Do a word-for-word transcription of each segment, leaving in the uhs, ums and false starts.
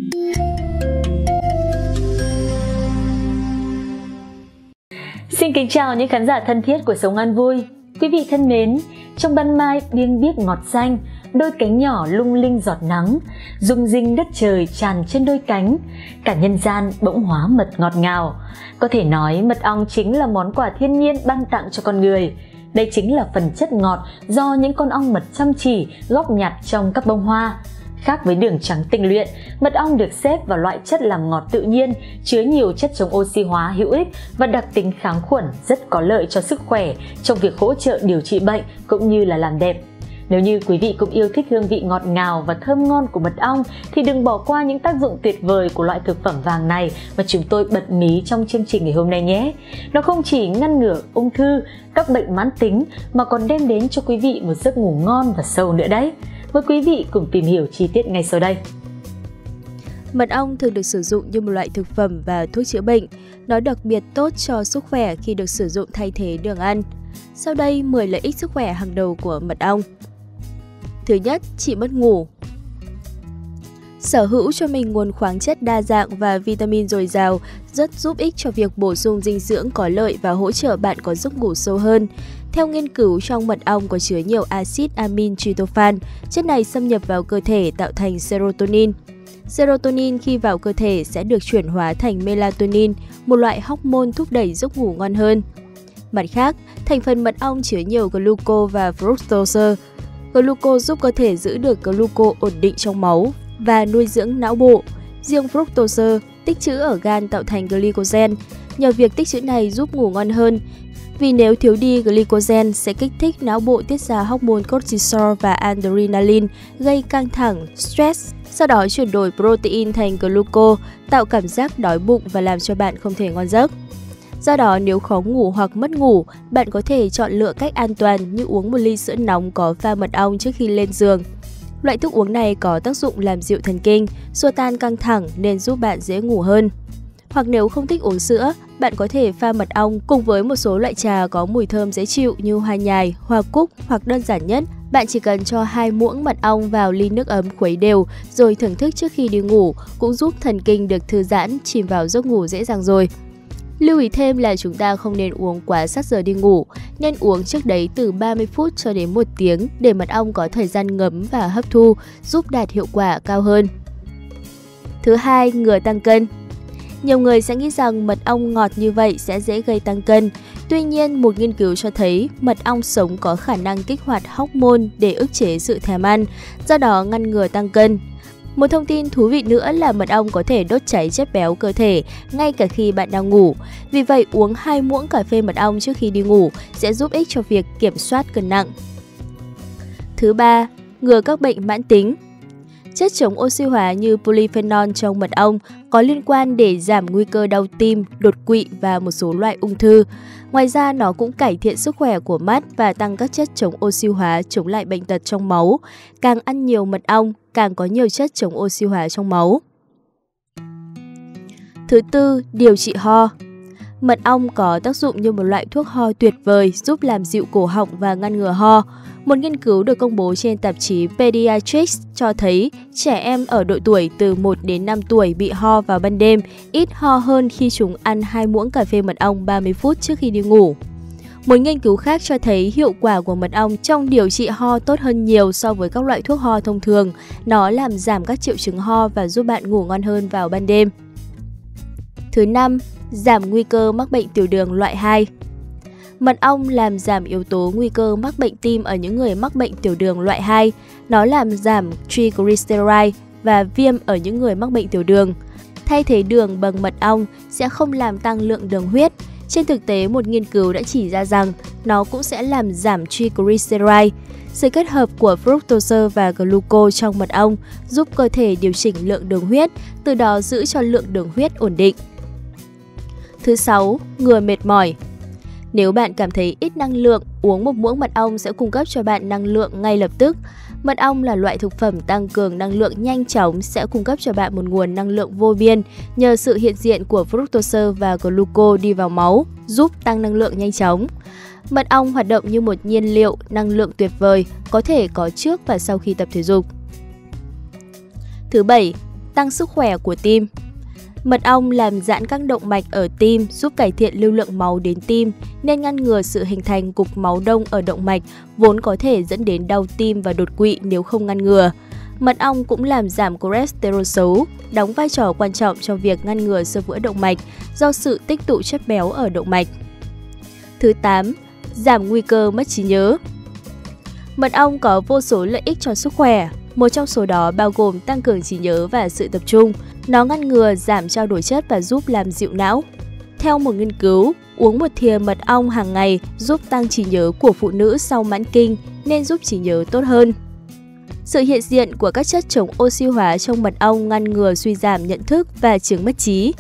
Xin kính chào những khán giả thân thiết của Sống Ăn Vui. Quý vị thân mến, trong ban mai biêng biếc ngọt xanh, đôi cánh nhỏ lung linh giọt nắng, rung rinh đất trời tràn trên đôi cánh, cả nhân gian bỗng hóa mật ngọt ngào. Có thể nói mật ong chính là món quà thiên nhiên ban tặng cho con người. Đây chính là phần chất ngọt do những con ong mật chăm chỉ góp nhặt trong các bông hoa. Khác với đường trắng tinh luyện, mật ong được xếp vào loại chất làm ngọt tự nhiên, chứa nhiều chất chống oxy hóa hữu ích và đặc tính kháng khuẩn rất có lợi cho sức khỏe trong việc hỗ trợ điều trị bệnh cũng như là làm đẹp. Nếu như quý vị cũng yêu thích hương vị ngọt ngào và thơm ngon của mật ong thì đừng bỏ qua những tác dụng tuyệt vời của loại thực phẩm vàng này mà chúng tôi bật mí trong chương trình ngày hôm nay nhé. Nó không chỉ ngăn ngừa ung thư, các bệnh mãn tính mà còn đem đến cho quý vị một giấc ngủ ngon và sâu nữa đấy. Mời quý vị cùng tìm hiểu chi tiết ngay sau đây. Mật ong thường được sử dụng như một loại thực phẩm và thuốc chữa bệnh. Nó đặc biệt tốt cho sức khỏe khi được sử dụng thay thế đường ăn. Sau đây mười lợi ích sức khỏe hàng đầu của mật ong. Thứ nhất, trị mất ngủ. Sở hữu cho mình nguồn khoáng chất đa dạng và vitamin dồi dào rất giúp ích cho việc bổ sung dinh dưỡng có lợi và hỗ trợ bạn có giấc ngủ sâu hơn. Theo nghiên cứu, trong mật ong có chứa nhiều axit amin tryptophan, chất này xâm nhập vào cơ thể tạo thành serotonin. Serotonin khi vào cơ thể sẽ được chuyển hóa thành melatonin, một loại hormone thúc đẩy giấc ngủ ngon hơn. Mặt khác, thành phần mật ong chứa nhiều gluco và fructose. Gluco giúp cơ thể giữ được gluco ổn định trong máu và nuôi dưỡng não bộ. Riêng fructose tích trữ ở gan tạo thành glycogen. Nhờ việc tích trữ này giúp ngủ ngon hơn, vì nếu thiếu đi glycogen sẽ kích thích não bộ tiết ra hormone cortisol và adrenaline, gây căng thẳng, stress. Sau đó chuyển đổi protein thành gluco, tạo cảm giác đói bụng và làm cho bạn không thể ngon giấc. Do đó, nếu khó ngủ hoặc mất ngủ, bạn có thể chọn lựa cách an toàn như uống một ly sữa nóng có pha mật ong trước khi lên giường. Loại thức uống này có tác dụng làm dịu thần kinh, xua tan căng thẳng nên giúp bạn dễ ngủ hơn. Hoặc nếu không thích uống sữa, bạn có thể pha mật ong cùng với một số loại trà có mùi thơm dễ chịu như hoa nhài, hoa cúc, hoặc đơn giản nhất, bạn chỉ cần cho hai muỗng mật ong vào ly nước ấm khuấy đều rồi thưởng thức trước khi đi ngủ, cũng giúp thần kinh được thư giãn, chìm vào giấc ngủ dễ dàng rồi. Lưu ý thêm là chúng ta không nên uống quá sát giờ đi ngủ, nên uống trước đấy từ ba mươi phút cho đến một tiếng để mật ong có thời gian ngấm và hấp thu, giúp đạt hiệu quả cao hơn. Thứ hai, ngừa tăng cân. Nhiều người sẽ nghĩ rằng mật ong ngọt như vậy sẽ dễ gây tăng cân. Tuy nhiên, một nghiên cứu cho thấy mật ong sống có khả năng kích hoạt hormone để ức chế sự thèm ăn, do đó ngăn ngừa tăng cân. Một thông tin thú vị nữa là mật ong có thể đốt cháy chất béo cơ thể ngay cả khi bạn đang ngủ. Vì vậy, uống hai muỗng cà phê mật ong trước khi đi ngủ sẽ giúp ích cho việc kiểm soát cân nặng. Thứ ba, ngừa các bệnh mãn tính. Chất chống oxy hóa như polyphenol trong mật ong có liên quan để giảm nguy cơ đau tim, đột quỵ và một số loại ung thư. Ngoài ra, nó cũng cải thiện sức khỏe của mắt và tăng các chất chống oxy hóa chống lại bệnh tật trong máu. Càng ăn nhiều mật ong, càng có nhiều chất chống oxy hóa trong máu. Thứ tư, điều trị ho. Mật ong có tác dụng như một loại thuốc ho tuyệt vời giúp làm dịu cổ họng và ngăn ngừa ho. Một nghiên cứu được công bố trên tạp chí Pediatrics cho thấy trẻ em ở độ tuổi từ một đến năm tuổi bị ho vào ban đêm ít ho hơn khi chúng ăn hai muỗng cà phê mật ong ba mươi phút trước khi đi ngủ. Một nghiên cứu khác cho thấy hiệu quả của mật ong trong điều trị ho tốt hơn nhiều so với các loại thuốc ho thông thường. Nó làm giảm các triệu chứng ho và giúp bạn ngủ ngon hơn vào ban đêm. Thứ năm, giảm nguy cơ mắc bệnh tiểu đường loại hai. Mật ong làm giảm yếu tố nguy cơ mắc bệnh tim ở những người mắc bệnh tiểu đường loại hai. Nó làm giảm triglyceride và viêm ở những người mắc bệnh tiểu đường. Thay thế đường bằng mật ong sẽ không làm tăng lượng đường huyết. Trên thực tế, một nghiên cứu đã chỉ ra rằng nó cũng sẽ làm giảm triglyceride. Sự kết hợp của fructose và gluco trong mật ong giúp cơ thể điều chỉnh lượng đường huyết, từ đó giữ cho lượng đường huyết ổn định. Thứ sáu, ngừa mệt mỏi. Nếu bạn cảm thấy ít năng lượng, uống một muỗng mật ong sẽ cung cấp cho bạn năng lượng ngay lập tức. Mật ong là loại thực phẩm tăng cường năng lượng nhanh chóng, sẽ cung cấp cho bạn một nguồn năng lượng vô biên nhờ sự hiện diện của fructose và gluco đi vào máu, giúp tăng năng lượng nhanh chóng. Mật ong hoạt động như một nhiên liệu năng lượng tuyệt vời, có thể có trước và sau khi tập thể dục. Thứ bảy, tăng sức khỏe của tim. Mật ong làm giãn các động mạch ở tim, giúp cải thiện lưu lượng máu đến tim, nên ngăn ngừa sự hình thành cục máu đông ở động mạch, vốn có thể dẫn đến đau tim và đột quỵ nếu không ngăn ngừa. Mật ong cũng làm giảm cholesterol xấu, đóng vai trò quan trọng trong việc ngăn ngừa xơ vữa động mạch do sự tích tụ chất béo ở động mạch. Thứ tám. Giảm nguy cơ mất trí nhớ. Mật ong có vô số lợi ích cho sức khỏe. Một trong số đó bao gồm tăng cường trí nhớ và sự tập trung. Nó ngăn ngừa giảm trao đổi chất và giúp làm dịu não. Theo một nghiên cứu, uống một thìa mật ong hàng ngày giúp tăng trí nhớ của phụ nữ sau mãn kinh nên giúp trí nhớ tốt hơn. Sự hiện diện của các chất chống oxy hóa trong mật ong ngăn ngừa suy giảm nhận thức và chứng mất trí.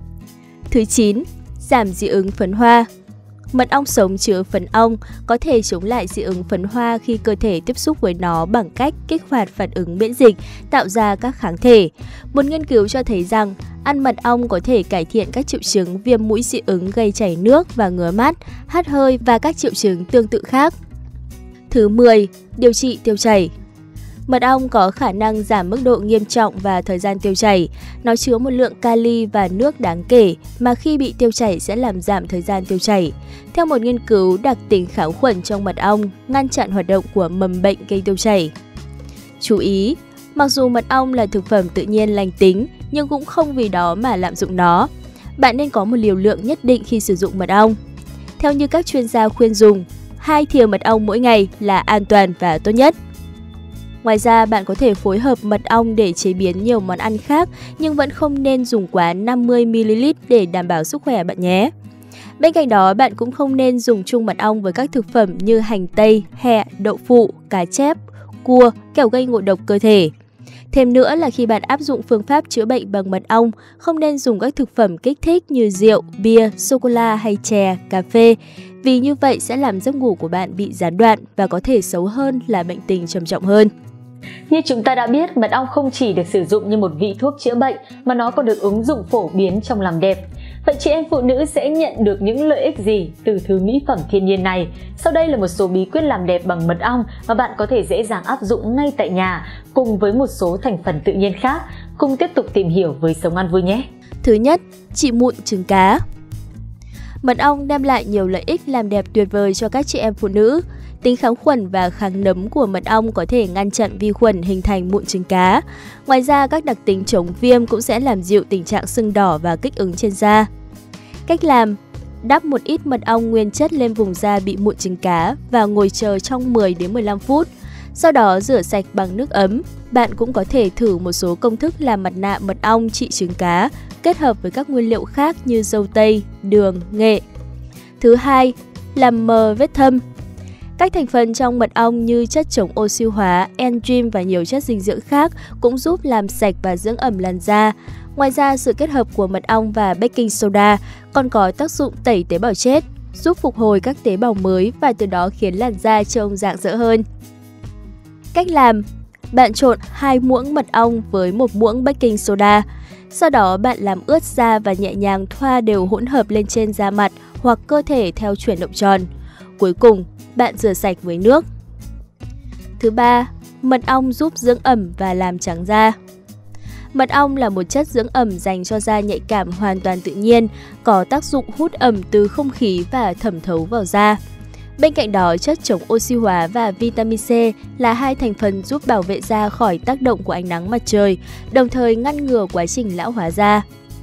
Thứ chín. Giảm dị ứng phấn hoa. Mật ong sống chứa phấn ong có thể chống lại dị ứng phấn hoa khi cơ thể tiếp xúc với nó bằng cách kích hoạt phản ứng miễn dịch, tạo ra các kháng thể. Một nghiên cứu cho thấy rằng ăn mật ong có thể cải thiện các triệu chứng viêm mũi dị ứng gây chảy nước và ngứa mắt, hắt hơi và các triệu chứng tương tự khác. Thứ mười. Điều trị tiêu chảy. Mật ong có khả năng giảm mức độ nghiêm trọng và thời gian tiêu chảy. Nó chứa một lượng kali và nước đáng kể mà khi bị tiêu chảy sẽ làm giảm thời gian tiêu chảy. Theo một nghiên cứu, đặc tính kháng khuẩn trong mật ong ngăn chặn hoạt động của mầm bệnh gây tiêu chảy. Chú ý, mặc dù mật ong là thực phẩm tự nhiên lành tính, nhưng cũng không vì đó mà lạm dụng nó. Bạn nên có một liều lượng nhất định khi sử dụng mật ong. Theo như các chuyên gia khuyên dùng, hai thìa mật ong mỗi ngày là an toàn và tốt nhất. Ngoài ra, bạn có thể phối hợp mật ong để chế biến nhiều món ăn khác, nhưng vẫn không nên dùng quá năm mươi mi li lít để đảm bảo sức khỏe bạn nhé. Bên cạnh đó, bạn cũng không nên dùng chung mật ong với các thực phẩm như hành tây, hẹ, đậu phụ, cá chép, cua, kẻo gây ngộ độc cơ thể. Thêm nữa là khi bạn áp dụng phương pháp chữa bệnh bằng mật ong, không nên dùng các thực phẩm kích thích như rượu, bia, sô-cô-la hay chè, cà phê, vì như vậy sẽ làm giấc ngủ của bạn bị gián đoạn và có thể xấu hơn là bệnh tình trầm trọng hơn. Như chúng ta đã biết, mật ong không chỉ được sử dụng như một vị thuốc chữa bệnh mà nó còn được ứng dụng phổ biến trong làm đẹp. Vậy chị em phụ nữ sẽ nhận được những lợi ích gì từ thứ mỹ phẩm thiên nhiên này? Sau đây là một số bí quyết làm đẹp bằng mật ong mà bạn có thể dễ dàng áp dụng ngay tại nhà cùng với một số thành phần tự nhiên khác. Cùng tiếp tục tìm hiểu với Sống Ăn Vui nhé! Thứ nhất, trị mụn trứng cá. Mật ong đem lại nhiều lợi ích làm đẹp tuyệt vời cho các chị em phụ nữ. Tính kháng khuẩn và kháng nấm của mật ong có thể ngăn chặn vi khuẩn hình thành mụn trứng cá. Ngoài ra, các đặc tính chống viêm cũng sẽ làm dịu tình trạng sưng đỏ và kích ứng trên da. Cách làm: đắp một ít mật ong nguyên chất lên vùng da bị mụn trứng cá và ngồi chờ trong mười đến mười lăm phút. Sau đó rửa sạch bằng nước ấm. Bạn cũng có thể thử một số công thức làm mặt nạ mật ong trị trứng cá, kết hợp với các nguyên liệu khác như dâu tây, đường, nghệ. Thứ hai, làm mờ vết thâm. Các thành phần trong mật ong như chất chống oxy hóa, enzyme và nhiều chất dinh dưỡng khác cũng giúp làm sạch và dưỡng ẩm làn da. Ngoài ra, sự kết hợp của mật ong và baking soda còn có tác dụng tẩy tế bào chết, giúp phục hồi các tế bào mới và từ đó khiến làn da trông rạng rỡ hơn. Cách làm: bạn trộn hai muỗng mật ong với một muỗng baking soda. Sau đó bạn làm ướt da và nhẹ nhàng thoa đều hỗn hợp lên trên da mặt hoặc cơ thể theo chuyển động tròn. Cuối cùng, bạn rửa sạch với nước. Thứ ba, mật ong giúp dưỡng ẩm và làm trắng da. Mật ong là một chất dưỡng ẩm dành cho da nhạy cảm hoàn toàn tự nhiên, có tác dụng hút ẩm từ không khí và thẩm thấu vào da. Bên cạnh đó, chất chống oxy hóa và vitamin C là hai thành phần giúp bảo vệ da khỏi tác động của ánh nắng mặt trời, đồng thời ngăn ngừa quá trình lão hóa da.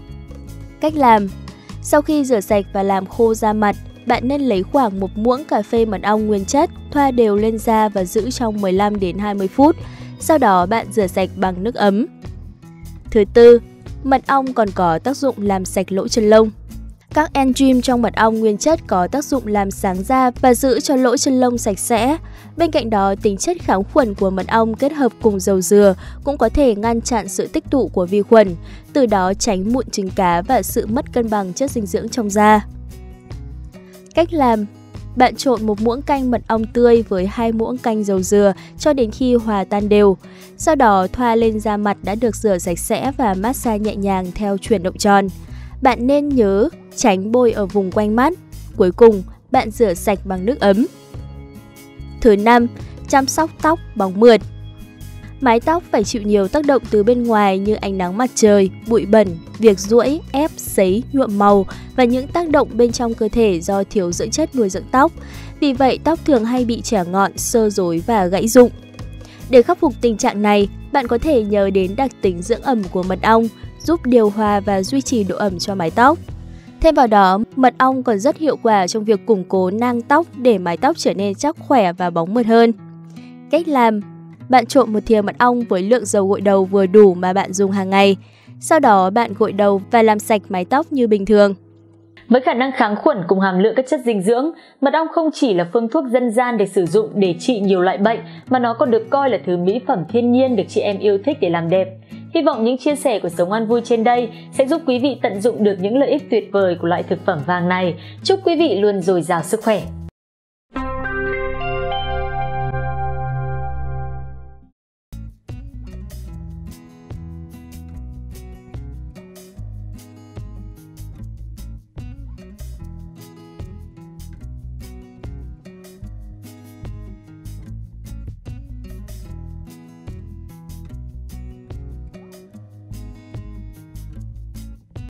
Cách làm: sau khi rửa sạch và làm khô da mặt, bạn nên lấy khoảng một muỗng cà phê mật ong nguyên chất, thoa đều lên da và giữ trong mười lăm đến hai mươi phút. Sau đó bạn rửa sạch bằng nước ấm. Thứ tư, mật ong còn có tác dụng làm sạch lỗ chân lông. Các enzyme trong mật ong nguyên chất có tác dụng làm sáng da và giữ cho lỗ chân lông sạch sẽ. Bên cạnh đó, tính chất kháng khuẩn của mật ong kết hợp cùng dầu dừa cũng có thể ngăn chặn sự tích tụ của vi khuẩn, từ đó tránh mụn trứng cá và sự mất cân bằng chất dinh dưỡng trong da. Cách làm: bạn trộn một muỗng canh mật ong tươi với hai muỗng canh dầu dừa cho đến khi hòa tan đều. Sau đó thoa lên da mặt đã được rửa sạch sẽ và massage nhẹ nhàng theo chuyển động tròn. Bạn nên nhớ tránh bôi ở vùng quanh mắt. Cuối cùng, bạn rửa sạch bằng nước ấm. Thứ năm, chăm sóc tóc bóng mượt. Mái tóc phải chịu nhiều tác động từ bên ngoài như ánh nắng mặt trời, bụi bẩn, việc duỗi, ép, sấy, nhuộm màu và những tác động bên trong cơ thể do thiếu dưỡng chất nuôi dưỡng tóc. Vì vậy, tóc thường hay bị chẻ ngọn, xơ rối và gãy rụng. Để khắc phục tình trạng này, bạn có thể nhờ đến đặc tính dưỡng ẩm của mật ong, giúp điều hòa và duy trì độ ẩm cho mái tóc. Thêm vào đó, mật ong còn rất hiệu quả trong việc củng cố nang tóc để mái tóc trở nên chắc khỏe và bóng mượt hơn. Cách làm: bạn trộn một thìa mật ong với lượng dầu gội đầu vừa đủ mà bạn dùng hàng ngày. Sau đó bạn gội đầu và làm sạch mái tóc như bình thường. Với khả năng kháng khuẩn cùng hàm lượng các chất dinh dưỡng, mật ong không chỉ là phương thuốc dân gian để sử dụng để trị nhiều loại bệnh, mà nó còn được coi là thứ mỹ phẩm thiên nhiên được chị em yêu thích để làm đẹp. Hy vọng những chia sẻ của Sống Ăn Vui trên đây sẽ giúp quý vị tận dụng được những lợi ích tuyệt vời của loại thực phẩm vàng này. Chúc quý vị luôn dồi dào sức khỏe.